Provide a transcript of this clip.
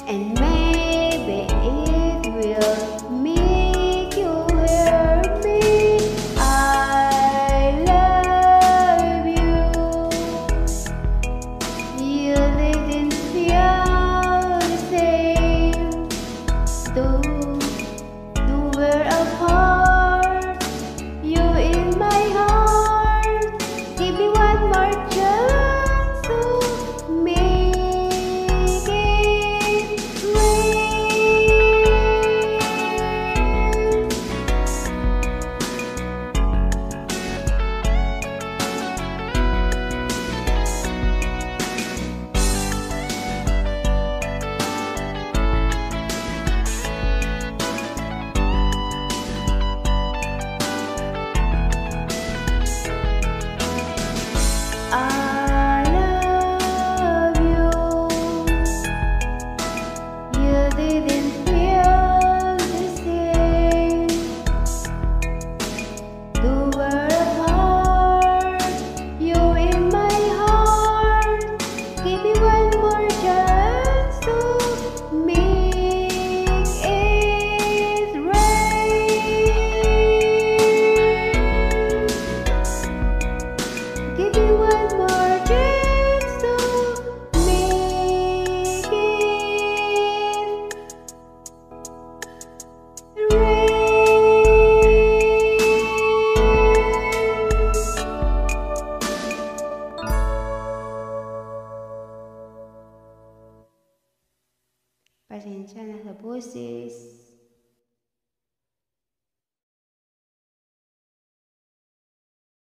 and maybe it will make you hear me. I love you. You didn't feel the same, though we're apart. You in my heart. Give me one more chance to make it real. I love you. You didn't feel the same, though we're apart. You in my heart. Give me one more chance to make it right. Give me one more chance to make it right. Pasensya na sa boses.